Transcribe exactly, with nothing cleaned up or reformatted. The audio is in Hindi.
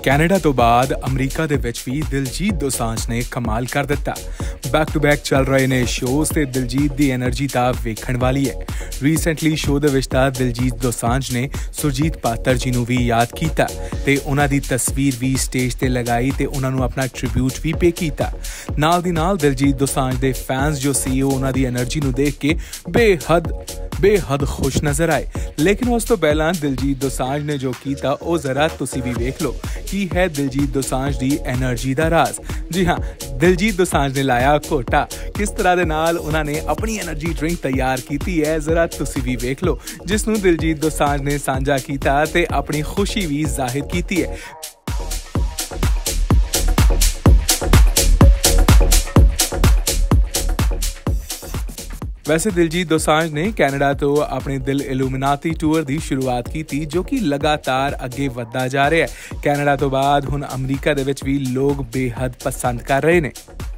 ਕੈਨੇਡਾ ਤੋਂ ਬਾਅਦ ਅਮਰੀਕਾ ਦੇ ਵਿੱਚ ਵੀ ਦਿਲਜੀਤ ਦੋਸਾਂਝ ਨੇ ਕਮਾਲ ਕਰ ਦਿੱਤਾ। ਬੈਕ ਟੂ ਬੈਕ ਚੱਲ ਰਹੇ ਨੇ ਸ਼ੋਜ਼ ਤੇ ਦਿਲਜੀਤ ਦੀ એનર્ਜੀ ਤਾਂ ਵੇਖਣ ਵਾਲੀ ਹੈ। ਰੀਸੈਂਟਲੀ ਸ਼ੋਅ ਦੇ ਵਿੱਚ ਤਾਂ ਦਿਲਜੀਤ ਦੋਸਾਂਝ ਨੇ ਸੁਰਜੀਤ ਪਾਤਰ ਜੀ ਨੂੰ ਵੀ ਯਾਦ ਕੀਤਾ ਤੇ ਉਹਨਾਂ ਦੀ ਤਸਵੀਰ ਵੀ ਸਟੇਜ ਤੇ ਲਗਾਈ ਤੇ ਉਹਨਾਂ ਨੂੰ ਆਪਣਾ ਟ੍ਰਿਬਿਊਟ ਵੀ ਪੇ ਕੀਤਾ। ਨਾਲ ਦੀ ਨਾਲ ਦਿਲਜੀਤ ਦੋਸਾਂਝ ਦੇ ਫੈਨਸ ਜੋ ਸੀ ਉਹ ਉਹਨਾਂ ਦੀ એનર્ਜੀ ਨੂੰ ਦੇਖ ਕੇ ਬੇਹੱਦ बेहद खुश नजर आए। लेकिन उस तो पहला दिलजीत दोसांझ ने जो किया वो जरा तुसी भी वेख लो की है दिलजीत दोसांझ दी एनर्जी दा राज। जी हाँ, दिलजीत दोसांझ ने लाया घोटा। किस तरह दे नाल उन्होंने अपनी एनर्जी ड्रिंक तैयार की है जरा तुसी भी वेख लो, जिसनू दिलजीत दोसांझ ने सांझा किया ते अपनी खुशी भी जाहिर की है। वैसे दिलजीत दोसांझ ने कैनेडा तो अपने दिल इल्यूमिनाती टूर की शुरुआत की थी, जो कि लगातार अगे वधदा जा रहा है। कैनेडा तो बाद हुण अमरीका दे विच भी लोग बेहद पसंद कर रहे हैं।